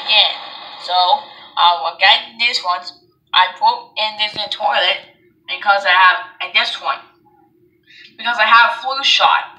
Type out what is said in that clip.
again. So, I got this one. I put in the toilet because I have, and this one, because I have flu shot.